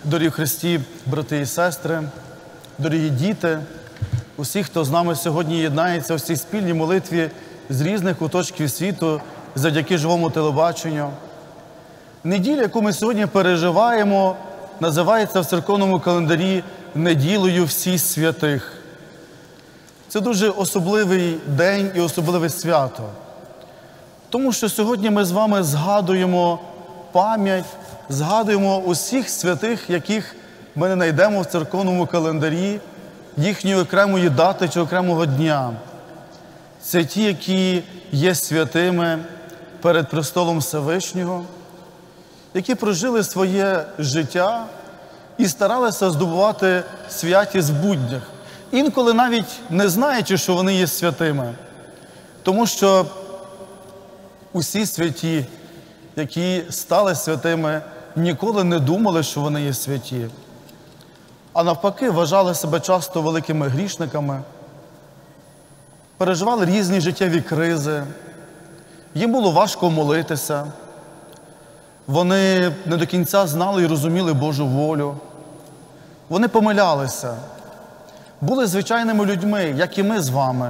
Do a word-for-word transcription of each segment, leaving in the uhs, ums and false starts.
Дорогі в Христі, брати і сестри, дорогі діти, усі, хто з нами сьогодні єднається у цій спільній молитві з різних куточків світу, завдяки живому телебаченню. Неділя, яку ми сьогодні переживаємо, називається в церковному календарі «Неділею всіх святих». Це дуже особливий день і особливе свято. Тому що сьогодні ми з вами згадуємо пам'ять, згадуємо усіх святих, яких ми не знайдемо в церковному календарі, їхньої окремої дати чи окремого дня. Це ті, які є святими перед престолом Всевишнього, які прожили своє життя і старалися здобувати святість в буднях. Інколи навіть не знаючи, що вони є святими. Тому що усі святі, які стали святими, ніколи не думали, що вони є святі. А навпаки, вважали себе часто великими грішниками, переживали різні життєві кризи, їм було важко молитися, вони не до кінця знали і розуміли Божу волю, вони помилялися, були звичайними людьми, як і ми з вами,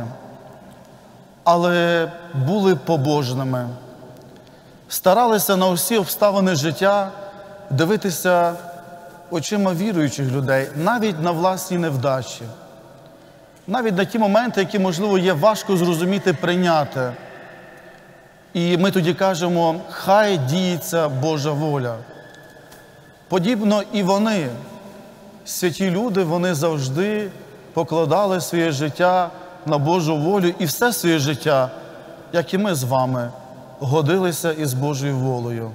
але були побожними, старалися на усі обставини життя дивитися очима віруючих людей, навіть на власні невдачі, навіть на ті моменти, які, можливо, є важко зрозуміти, прийняти. І ми тоді кажемо, хай діється Божа воля. Подібно і вони, святі люди, вони завжди покладали своє життя на Божу волю і все своє життя, як і ми з вами, годилися із Божою волею.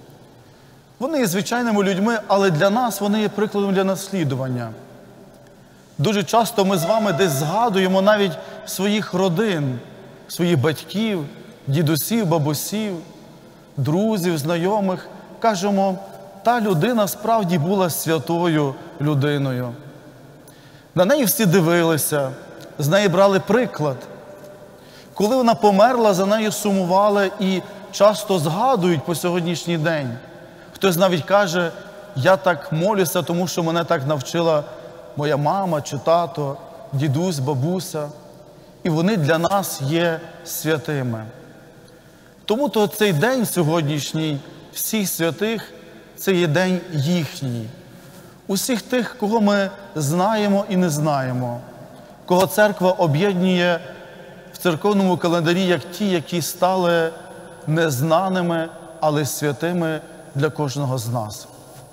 Вони є звичайними людьми, але для нас вони є прикладом для наслідування. Дуже часто ми з вами десь згадуємо навіть своїх родин, своїх батьків, дідусів, бабусів, друзів, знайомих. Кажемо, та людина справді була святою людиною. На неї всі дивилися, з неї брали приклад. Коли вона померла, за нею сумували і часто згадують по сьогоднішній день. Хтось навіть каже, я так молюся, тому що мене так навчила моя мама чи тато, дідусь, бабуся. І вони для нас є святими. Тому то цей день сьогоднішній, всіх святих, це є день їхній. Усіх тих, кого ми знаємо і не знаємо, кого церква об'єднує в церковному календарі, як ті, які стали незнаними, але святими для кожного з нас.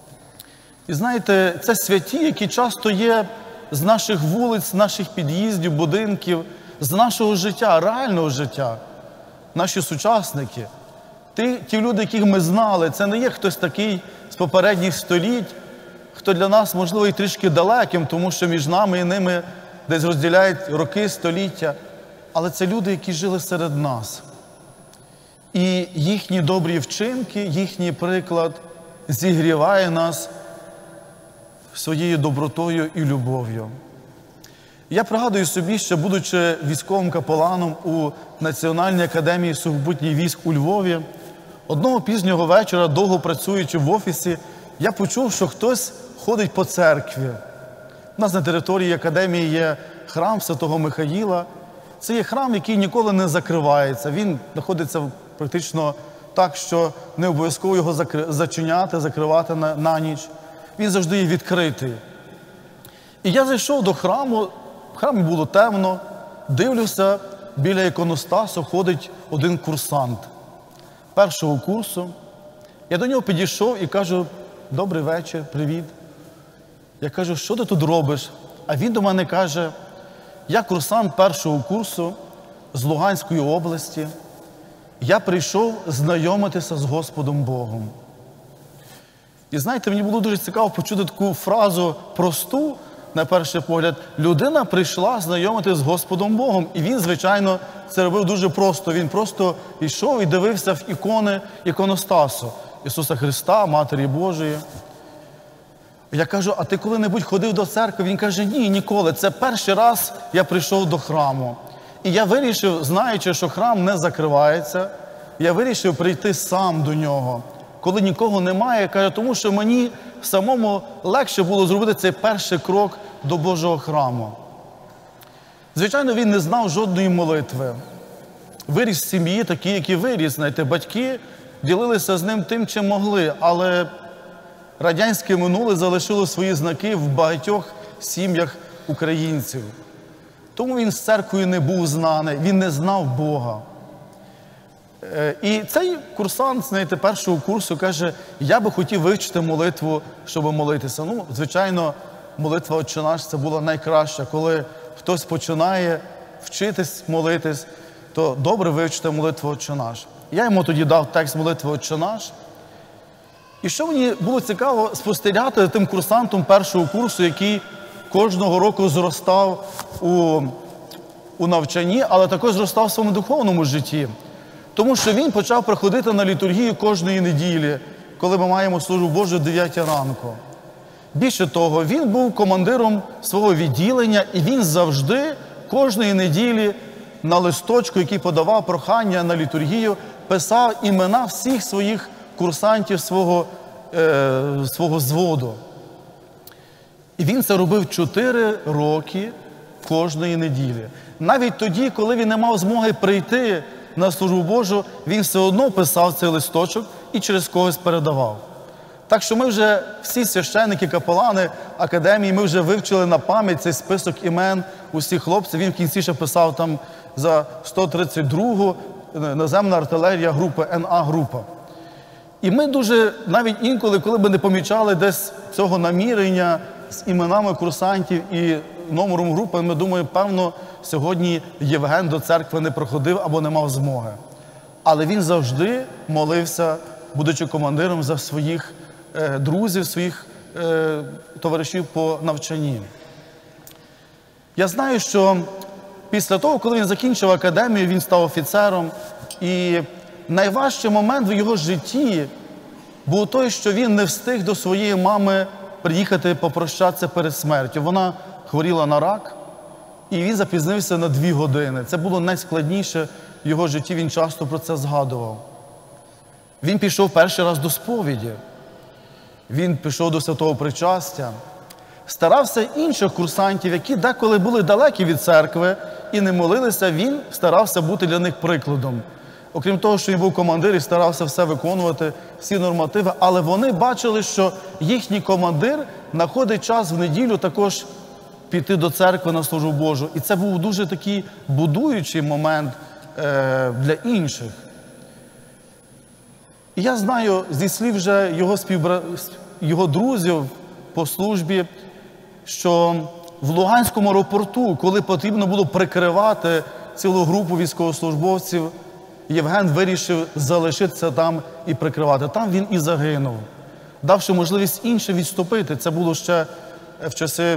І знаєте, це святі, які часто є з наших вулиць, з наших під'їздів, будинків, з нашого життя, реального життя. Наші сучасники, ті, ті люди, яких ми знали, це не є хтось такий з попередніх століть, хто для нас, можливо, і трішки далеким, тому що між нами і ними десь розділяють роки, століття. Але це люди, які жили серед нас. І їхні добрі вчинки, їхній приклад зігріває нас своєю добротою і любов'ю. Я пригадую собі, що, будучи військовим капеланом у Національній академії сухопутніх військ у Львові, одного пізнього вечора, довго працюючи в офісі, я почув, що хтось ходить по церкві. У нас на території академії є храм Святого Михаїла. Це є храм, який ніколи не закривається. Він знаходиться практично так, що не обов'язково його зачиняти, закривати на, на ніч. Він завжди є відкритий. І я зайшов до храму, в храмі було темно, дивлюся, біля іконостасу ходить один курсант першого курсу. Я до нього підійшов і кажу, добрий вечір, привіт. Я кажу, що ти тут робиш? А він до мене каже, я курсант першого курсу з Луганської області. Я прийшов знайомитися з Господом Богом. І знаєте, мені було дуже цікаво почути таку фразу просту, на перший погляд. Людина прийшла знайомитися з Господом Богом. І він, звичайно, це робив дуже просто. Він просто йшов і дивився в ікони іконостасу Ісуса Христа, Матері Божої. Я кажу, а ти коли-небудь ходив до церкви? Він каже, ні, ніколи. Це перший раз я прийшов до храму. І я вирішив, знаючи, що храм не закривається, я вирішив прийти сам до нього. Коли нікого немає, каже, тому що мені самому легше було зробити цей перший крок до Божого храму. Звичайно, він не знав жодної молитви. Виріс в сім'ї такі, які виріс. Знаєте, батьки ділилися з ним тим, чим могли, але радянське минуле залишило свої знаки в багатьох сім'ях українців. Тому він з церквою не був знаний, він не знав Бога. І цей курсант, знаєте, першого курсу каже, я би хотів вивчити молитву, щоб молитися. Ну, звичайно, молитва «Отче наш» – це була найкраща. Коли хтось починає вчитись молитись, то добре вивчити молитву «Отче наш». Я йому тоді дав текст молитви «Отче наш». І що мені було цікаво спостерігати за тим курсантом першого курсу, який кожного року зростав у, у навчанні, але також зростав в своєму духовному житті. Тому що він почав приходити на літургію кожної неділі, коли ми маємо службу Божу о дев'ятій ранку. Більше того, він був командиром свого відділення, і він завжди, кожної неділі, на листочку, який подавав прохання на літургію, писав імена всіх своїх курсантів свого, е, свого зводу. І він це робив чотири роки кожної неділі. Навіть тоді, коли він не мав змоги прийти на службу Божу, він все одно писав цей листочок і через когось передавав. Так що ми вже, всі священники, капелани академії, ми вже вивчили на пам'ять цей список імен усіх хлопців. Він в кінці ще писав там за сто тридцять другу наземна артилерія групи, ен а група. І ми дуже, навіть інколи, коли б не помічали десь цього намірення з іменами курсантів і номером групи, ми думаємо, певно, сьогодні Євген до церкви не проходив або не мав змоги. Але він завжди молився, будучи командиром, за своїх е, друзів, своїх е, товаришів по навчанні. Я знаю, що після того, коли він закінчив академію, він став офіцером, і найважчий момент в його житті був той, що він не встиг до своєї мами приїхати попрощатися перед смертю. Вона хворіла на рак, і він запізнився на дві години. Це було найскладніше в його житті, він часто про це згадував. Він пішов перший раз до сповіді, він пішов до святого причастя, старався інших курсантів, які деколи були далекі від церкви і не молилися, він старався бути для них прикладом. Окрім того, що він був командир і старався все виконувати, всі нормативи, але вони бачили, що їхній командир знаходить час в неділю також піти до церкви на службу Божу. І це був дуже такий будуючий момент е, для інших. І я знаю зі слів вже його, співбра... його друзів по службі, що в Луганському аеропорту, коли потрібно було прикривати цілу групу військовослужбовців, Євген вирішив залишитися там і прикривати. Там він і загинув, давши можливість іншим відступити. Це було ще в часи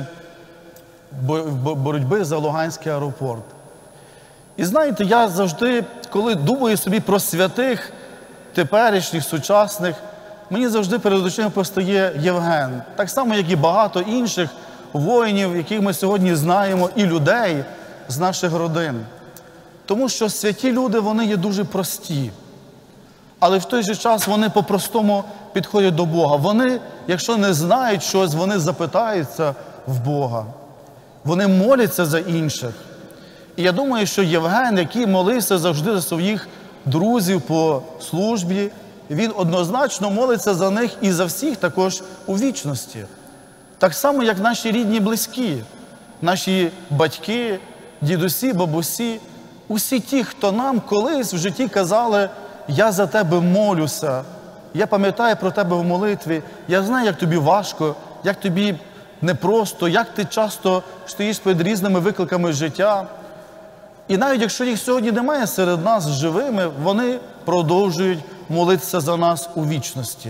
боротьби за Луганський аеропорт. І знаєте, я завжди, коли думаю собі про святих, теперішніх, сучасних, мені завжди перед очима постає Євген. Так само, як і багато інших воїнів, яких ми сьогодні знаємо, і людей з наших родин. Тому що святі люди, вони є дуже прості. Але в той же час вони по-простому підходять до Бога. Вони, якщо не знають щось, вони запитаються в Бога. Вони моляться за інших. І я думаю, що Євген, який молився завжди за своїх друзів по службі, він однозначно молиться за них і за всіх також у вічності. Так само, як наші рідні близькі, наші батьки, дідусі, бабусі, усі ті, хто нам колись в житті казали, я за тебе молюся, я пам'ятаю про тебе в молитві, я знаю, як тобі важко, як тобі непросто, як ти часто стоїш перед різними викликами життя. І навіть якщо їх сьогодні немає серед нас живими, вони продовжують молитися за нас у вічності.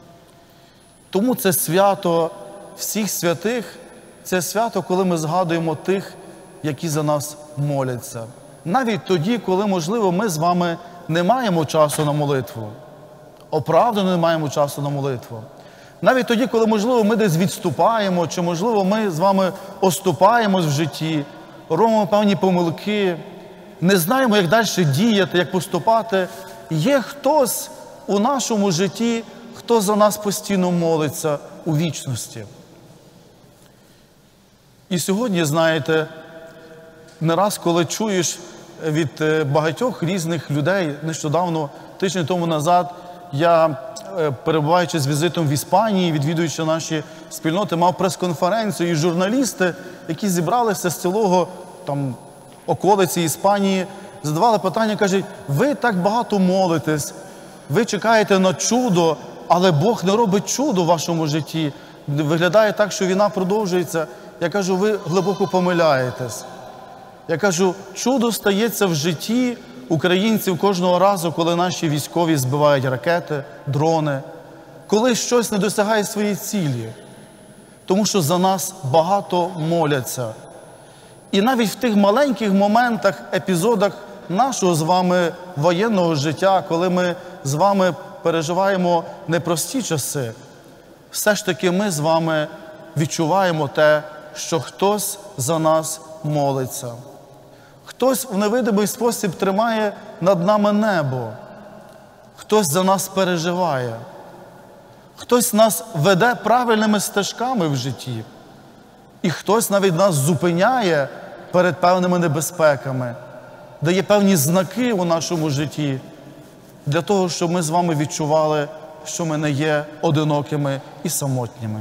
Тому це свято всіх святих, це свято, коли ми згадуємо тих, які за нас моляться. Навіть тоді, коли, можливо, ми з вами не маємо часу на молитву. Оправдано не маємо часу на молитву. Навіть тоді, коли, можливо, ми десь відступаємо, чи, можливо, ми з вами оступаємось в житті, робимо певні помилки, не знаємо, як далі діяти, як поступати. Є хтось у нашому житті, хто за нас постійно молиться, у вічності. І сьогодні, знаєте, не раз, коли чуєш від багатьох різних людей, нещодавно, тиждень тому назад, я, перебуваючи з візитом в Іспанії, відвідуючи наші спільноти, мав прес-конференцію, і журналісти, які зібралися з цілого там, околиці Іспанії, задавали питання, кажуть, ви так багато молитесь, ви чекаєте на чудо, але Бог не робить чудо в вашому житті. Виглядає так, що війна продовжується. Я кажу, ви глибоко помиляєтесь. Я кажу, чудо стається в житті українців кожного разу, коли наші військові збивають ракети, дрони, коли щось не досягає своєї цілі. Тому що за нас багато моляться. І навіть в тих маленьких моментах, епізодах нашого з вами воєнного життя, коли ми з вами переживаємо непрості часи, все ж таки ми з вами відчуваємо те, що хтось за нас молиться. Хтось в невидимий спосіб тримає над нами небо. Хтось за нас переживає. Хтось нас веде правильними стежками в житті. І хтось навіть нас зупиняє перед певними небезпеками, дає певні знаки у нашому житті для того, щоб ми з вами відчували, що ми не є одинокими і самотніми.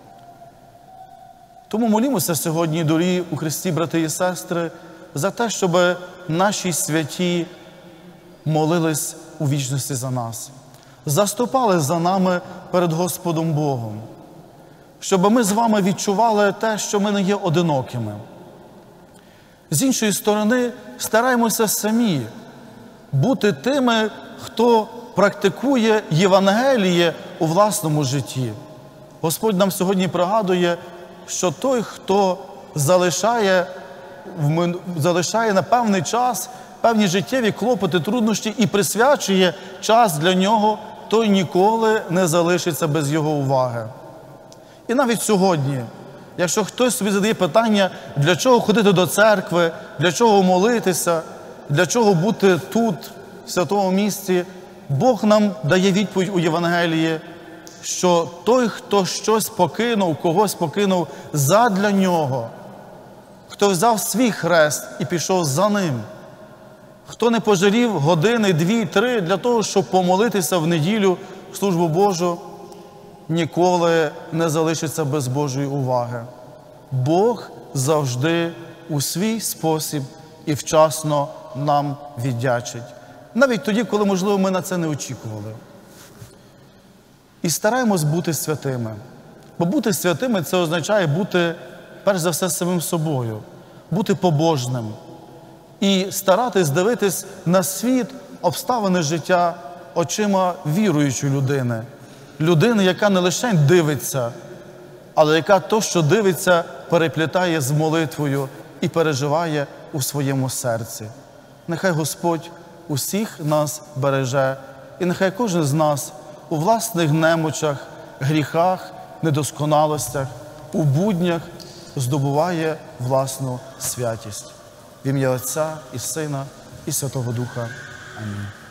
Тому молімося сьогодні, дорогі у Христі, брати і сестри, за те, щоб наші святі молились у вічності за нас, заступали за нами перед Господом Богом, щоб ми з вами відчували те, що ми не є одинокими. З іншої сторони, стараємося самі бути тими, хто практикує Євангеліє у власному житті. Господь нам сьогодні пригадує, що той, хто залишає, залишає на певний час певні життєві клопоти, труднощі і присвячує час для нього, той ніколи не залишиться без його уваги. І навіть сьогодні, якщо хтось собі задає питання, для чого ходити до церкви, для чого молитися, для чого бути тут, в святому місці, Бог нам дає відповідь у Євангелії, що той, хто щось покинув, когось покинув задля нього, хто взяв свій хрест і пішов за ним, хто не пожалів години, дві, три для того, щоб помолитися в неділю в службу Божу, ніколи не залишиться без Божої уваги. Бог завжди у свій спосіб і вчасно нам віддячить. Навіть тоді, коли, можливо, ми на це не очікували. І стараємось бути святими. Бо бути святими – це означає бути, перш за все, самим собою, бути побожним. І старатись дивитись на світ, обставини життя очима віруючої людини. Людини, яка не лише дивиться, але яка то, що дивиться, переплітає з молитвою і переживає у своєму серці. Нехай Господь усіх нас береже, і нехай кожен з нас у власних немочах, гріхах, недосконалостях, у буднях здобуває власну святість. В ім'я Отця і Сина і Святого Духа. Амінь.